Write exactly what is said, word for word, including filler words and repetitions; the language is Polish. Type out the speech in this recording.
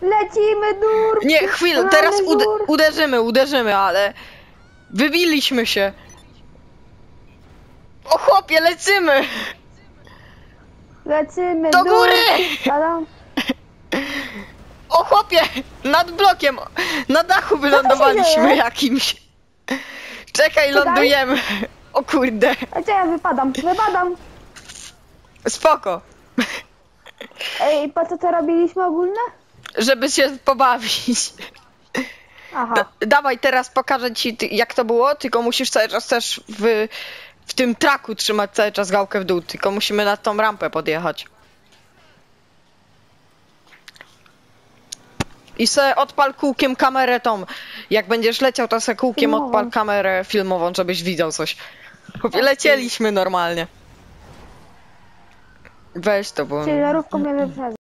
Lecimy, dur! Nie, chwilę, teraz ude uderzymy, uderzymy, ale... Wybiliśmy się. O chłopie, lecimy! Lecimy, Do dur! góry! Adam. O chłopie! Nad blokiem! Na dachu wylądowaliśmy dzieje? jakimś. Czekaj, lądujemy. O kurde. A gdzie ja wypadam? Wypadam! Spoko. Ej, po co to robiliśmy ogólne? Żeby się pobawić. Aha. Da dawaj, teraz pokażę ci ty, jak to było, tylko musisz cały czas też w, w tym traku trzymać cały czas gałkę w dół, tylko musimy na tą rampę podjechać. I se odpal kółkiem kamerę tą. Jak będziesz leciał, to se kółkiem Filmową. odpal kamerę filmową, żebyś widział coś. Lecieliśmy normalnie. Weź to, bo... Ciężarówką mnie wyprzedza.